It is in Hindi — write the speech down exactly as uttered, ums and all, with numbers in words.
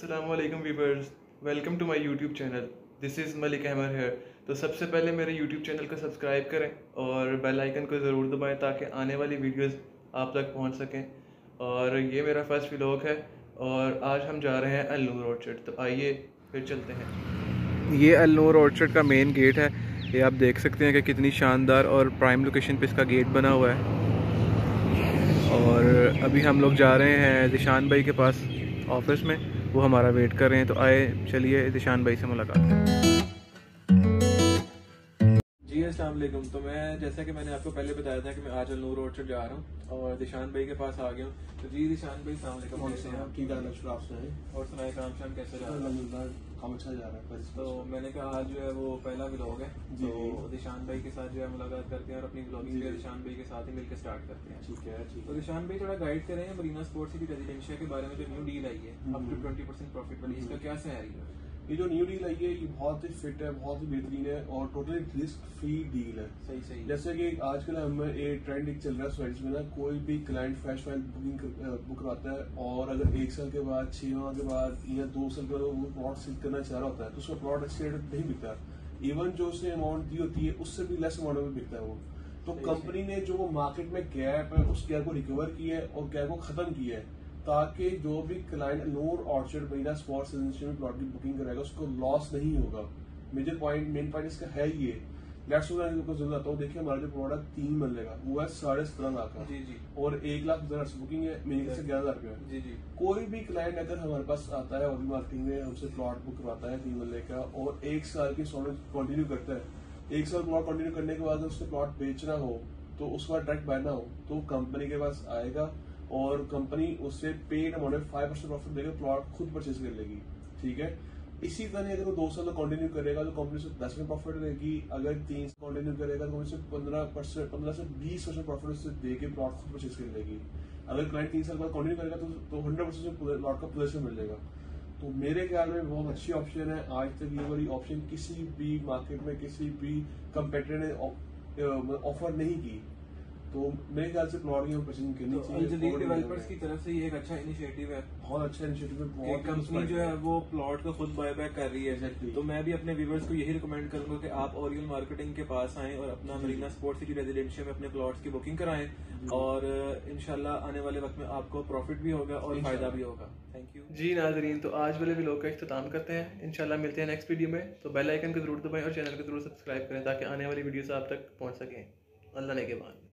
अस्सलाम वालेकुम viewers, welcome to my YouTube channel. This is Malik Ahmed here. तो सबसे पहले मेरे यूट्यूब चैनल को सब्सक्राइब करें और बेल आइकन को ज़रूर दबाएं ताकि आने वाली वीडियोस आप तक पहुंच सकें। और ये मेरा फर्स्ट व्लॉग है और आज हम जा रहे हैं अल नूर ऑर्चर्ड। तो आइए फिर चलते हैं। ये अल नूर ऑर्चर्ड का मेन गेट है। ये आप देख सकते हैं कि कितनी शानदार और प्राइम लोकेशन पे इसका गेट बना हुआ है। और अभी हम लोग जा रहे हैं दिशान भाई के पास ऑफिस में, वो हमारा वेट कर रहे हैं। तो आए चलिए दिशान भाई से मुलाकात करें। जी अस्सलाम वालेकुम। तो मैं जैसा कि मैंने आपको पहले बताया था कि मैं आज अल नूर ऑर्चर्ड जा रहा हूँ और दिशान भाई के पास आ गया हूँ। तो जी दिशान भाई अस्सलाम वालेकुम। कैसे हैं आप? ठीक है, आप सुनाए और सुनाए काम शाम कैसे जा रहा है? काम अच्छा जा रहा है। तो मैंने कहा आज जो है वो पहला व्लॉग है, जी तो दिशान भाई के साथ जो है मुलाकात करते हैं और अपनी व्लॉगिंग जो है दिशान भाई के साथ ही मिलकर स्टार्ट करते हैं। ठीक है, ठीक तो है। दिशान भाई थोड़ा गाइड करें मरीना स्पोर्ट्स सिटी रेजिडेंशिया के बारे में, जो न्यू डील आई है up to twenty percent profit वाली, इसका क्या सिनेरियो है? ये जो न्यू डील आई है ये बहुत ही फिट है, बहुत ही बेहतरीन है और टोटली रिस्क फ्री डील है। सही सही। जैसे कि आजकल हमें एक ट्रेंड एक चल रहा है स्वेट्स में ना, कोई भी client fresh file booking book करवाता है और अगर एक साल के बाद, छह माह के बाद या दो साल के बाद वो प्लॉट सेल करना चाह रहा होता है तो उसका प्लॉट अच्छे रेट नहीं बिकता। इवन जो उसने अमाउंट दी होती है उससे भी लेस अमाउंट में बिकता है वो। तो कंपनी ने जो वो मार्केट में गैप है उस गैप को रिकवर किया है और गैप को खत्म किया है ताकि जो भी client Noor orchard Marina sports residencia में प्लॉट की बुकिंग कराएगा उसको लॉस नहीं होगा। मेजर पॉइंट मेन पॉइंट इसका है ये। लेट्स को जरूर आता हूँ। देखिए हमारा जो प्रोडक्ट तीन मिलेगा वो है साढ़े सत्रह लाख का। जी जी। और एक लाख हजार से बुकिंग है, मेरे से ग्यारह हजार रुपया। जी जी। कोई भी क्लाइंट अगर हमारे पास आता है और भी मार्केटिंग में हमसे प्लॉट बुक करवाता है तीन मरले का और एक साल की इंस्टॉलमेंट कंटिन्यू करता है, एक साल प्लॉट कंटिन्यू करने के बाद उसको प्लॉट बेचना हो तो उसके बाद डायरेक्ट बाय ना हो तो कंपनी के पास आएगा और कंपनी उससे पेड अमाउंट में फाइव परसेंट प्रॉफिट देकर प्लॉट खुद परचेज कर लेगी। ठीक है। इसी तरह अगर वो दो साल तक कंटिन्यू करेगा तो कंपनी से दस परसेंट प्रॉफिट देगी। अगर तीन साल कंटिन्यू करेगा तो उसे पंद्रह परसेंट पंद्रह से बीस परसेंट प्रॉफिट उससे देके प्लॉट खुद परचेज कर लेगी। अगर क्लाइंट तीन साल बाद कंटिन्यू करेगा तो तो हंड्रेड परसेंट प्लॉट का पोजीशन मिल जाएगा। तो मेरे ख्याल में बहुत अच्छी ऑप्शन है। आज तक ये वाली ऑप्शन किसी भी मार्केट में किसी भी कंपेटिटर ने ऑफर नहीं की। तो मेरे ख्याल से प्लॉट की परचेजिंग करनी चाहिए। जदीद डेवलपर्स की तरफ से ये एक अच्छा इनिशिएटिव है, बहुत अच्छा इनिशिएटिव है। बहुत कंपनी जो है वो प्लॉट को खुद बाय बैक कर रही है। Exactly. तो मैं भी अपने व्यूवर्स को यही रिकमेंड करूंगा कि आप ओरियल मार्केटिंग के पास आएं और अपना मरीना स्पोर्ट्स सिटी रेजिडेंशिया में अपने प्लॉट्स की बुकिंग कराएं और इंशाल्लाह आने वाले वक्त में आपको प्रॉफिट भी होगा और फायदा भी होगा। थैंक यू जी नाजरीन। तो आज वाले व्लॉग का इख्तिताम करते हैं। इंशाल्लाह मिलते हैं नेक्स्ट वीडियो में। तो बेल आइकन को जरूर दबाएं और चैनल को जरूर सब्सक्राइब करें ताकि आने वाली वीडियोस आप तक पहुंच सकें। अल्लाह ने के बाद।